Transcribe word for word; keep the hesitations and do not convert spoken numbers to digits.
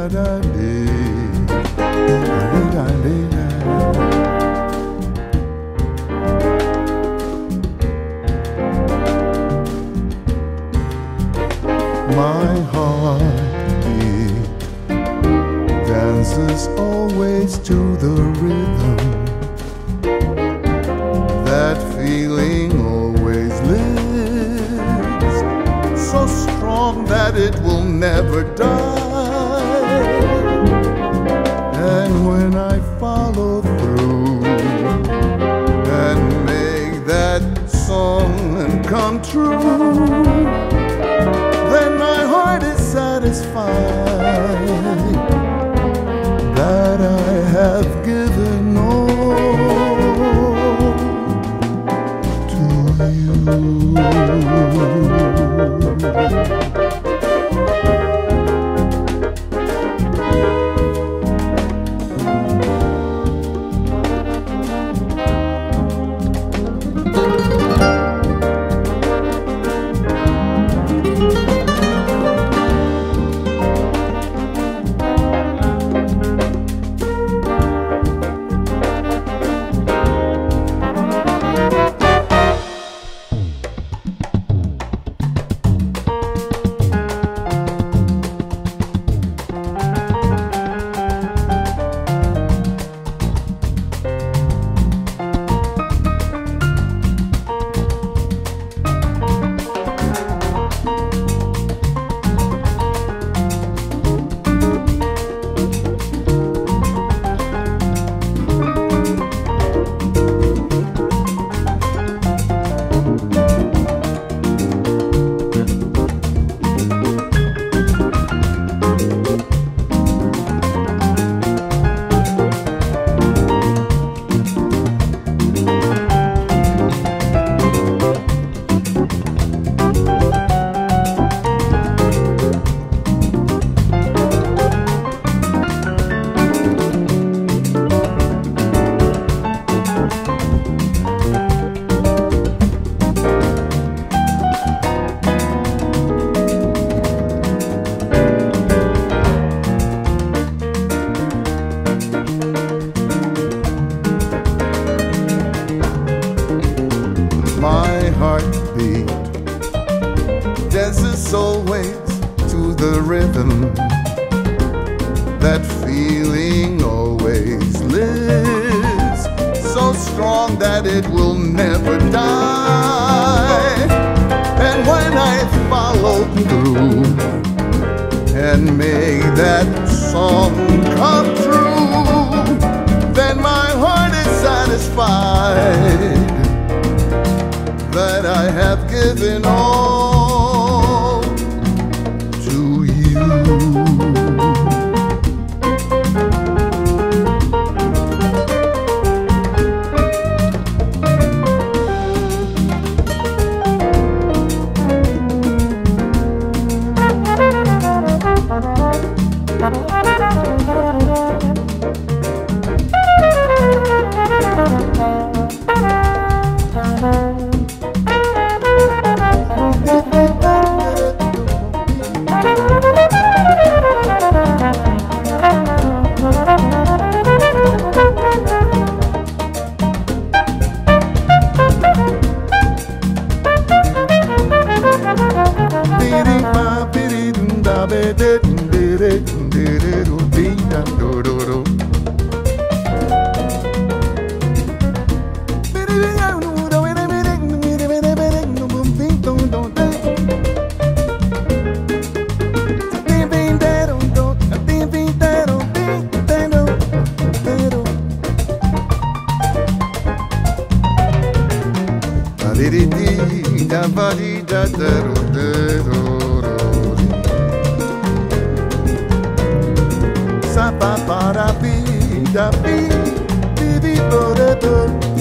My heartbeat dances always to the rhythm. That feeling always lives, so strong that it will never die. And when I follow through and make that song come true, then my heart is satisfied that I have given all to you. Heartbeat dances always to the rhythm. That feeling always lives, so strong that it will never die. And when I follow through and make that song come true, then my heart is satisfied that I have given all to you. Sa pa pa da bi da bi bi bi do do do.